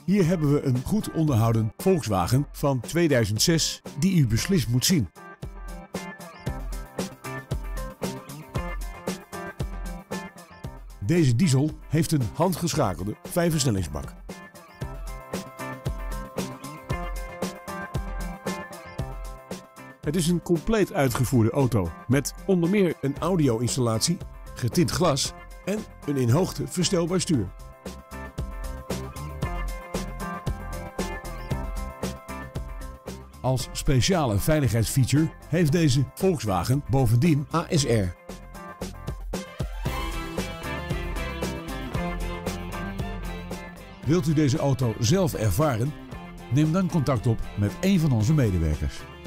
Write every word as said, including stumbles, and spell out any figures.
Hier hebben we een goed onderhouden Volkswagen van tweeduizend zes die u beslist moet zien. Deze diesel heeft een handgeschakelde vijfversnellingsbak. Het is een compleet uitgevoerde auto met onder meer een audio-installatie, getint glas en een in hoogte verstelbaar stuur. Als speciale veiligheidsfeature heeft deze Volkswagen bovendien A S R. Wilt u deze auto zelf ervaren? Neem dan contact op met een van onze medewerkers.